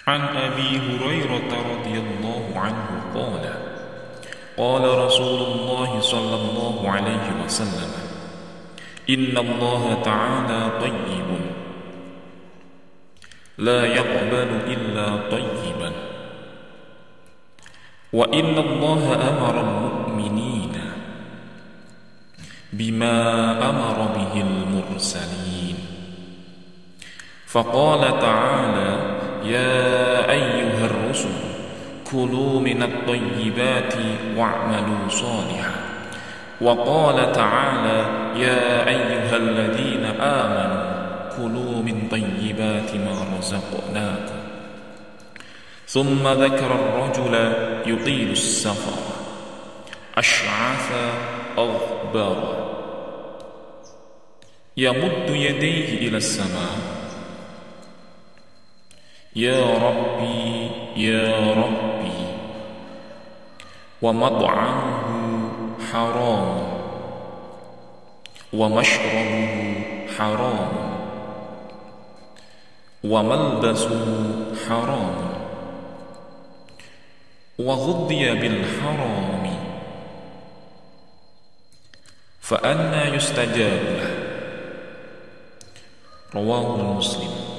عن أبي هريرة رضي الله عنه قال قال رسول الله صلى الله عليه وسلم إن الله تعالى طيب لا يقبل إلا طيبا وإن الله أمر المؤمنين بما أمر به المرسلين فقال تعالى يا أيها الرسل كلوا من الطيبات واعملوا صالحا وقال تعالى يا أيها الذين آمنوا كلوا من طيبات ما رزقناكم ثم ذكر الرجل يطيل السفر أشعث أغبر يمد يديه إلى السماء يا ربي يا ربي ومطعمه حرام ومشربه حرام وملبسه حرام وغذي بالحرام فأنى يستجاب له رواه مسلم.